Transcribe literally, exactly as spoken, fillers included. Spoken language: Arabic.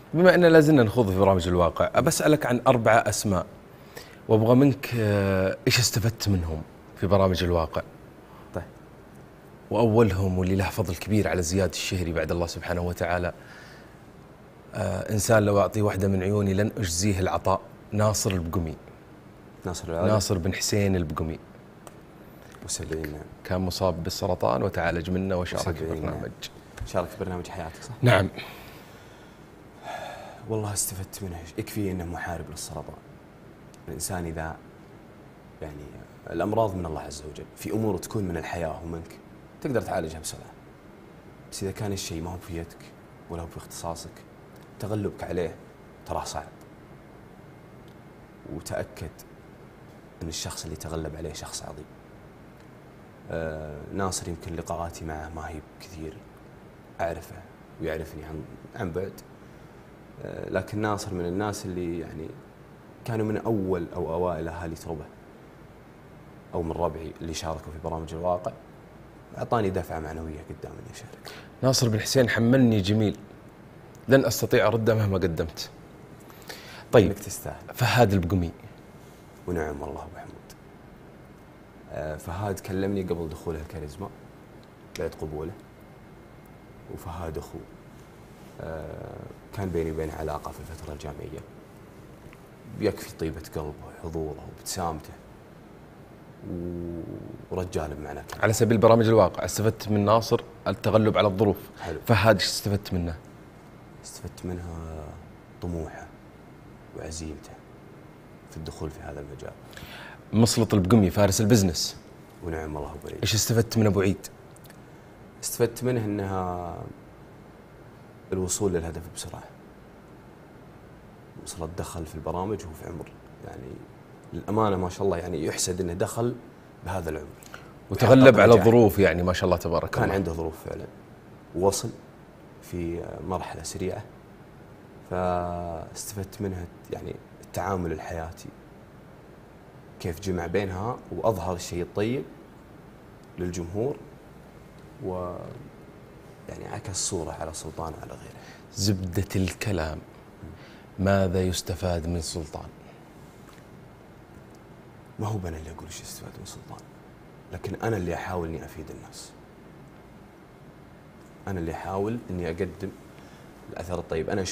بما أننا لازلنا نخوض في برامج الواقع، بسألك عن أربعة أسماء وأبغى منك إيش استفدت منهم في برامج الواقع. طيب. وأولهم واللي له فضل كبير على زياد الشهري بعد الله سبحانه وتعالى، آه إنسان لو أعطيه واحدة من عيوني لن أجزيه العطاء، ناصر البقمي. ناصر العالي. ناصر بن حسين البقمي. وسبعين نعم. كان مصاب بالسرطان وتعالج منه وشارك في برنامج. نعم. شارك في برنامج حياتك صح؟ نعم. والله استفدت منه، يكفي انه محارب للسرطان. الانسان اذا يعني الامراض من الله عز وجل، في امور تكون من الحياه ومنك تقدر تعالجها بسرعه. بس اذا كان الشيء ما هو في يدك ولا هو في اختصاصك، تغلبك عليه تراه صعب. وتاكد ان الشخص اللي تغلب عليه شخص عظيم. آه ناصر يمكن لقاءاتي معه ما هي كثير، اعرفه ويعرفني عن عن بعد. آه لكن ناصر من الناس اللي يعني كانوا من اول او اوائل اهالي تربه او من ربعي اللي شاركوا في برامج الواقع. اعطاني دفعه معنويه قدام اني اشارك. ناصر بن حسين حملني جميل لن استطيع ارده مهما قدمت. طيب انك تستاهل. فهاد البقمي. ونعم والله ابو حمود. آه فهاد كلمني قبل دخوله الكاريزما بعد قبوله. وفهاد اخوه. آه كان بيني وبينه علاقه في الفتره الجامعيه. يكفي طيبه قلبه وحضوره وابتسامته. ورجال بمعنى كلمة. على سبيل برامج الواقع استفدت من ناصر التغلب على الظروف. حلو. فهاد ايش استفدت منه؟ استفدت منها طموحه وعزيمته في الدخول في هذا المجال. مسلط البقمي فارس البزنس. ونعم الله وبريد. ايش استفدت من ابو عيد؟ استفدت منه انها الوصول للهدف بسرعه. وصل دخل في البرامج وهو في عمر يعني للامانه ما شاء الله يعني يحسد انه دخل بهذا العمر. وتغلب على الظروف يعني ما شاء الله تبارك كان الله. عنده ظروف فعلا. ووصل في مرحله سريعه. فاستفدت منها يعني التعامل الحياتي. كيف جمع بينها واظهر الشيء الطيب للجمهور و يعني عكس صوره على سلطان وعلى غيره. زبدة الكلام، ماذا يستفاد من سلطان؟ ما هو انا اللي اقول ايش يستفاد من سلطان، لكن انا اللي احاول اني افيد الناس. انا اللي احاول اني اقدم الاثر الطيب. انا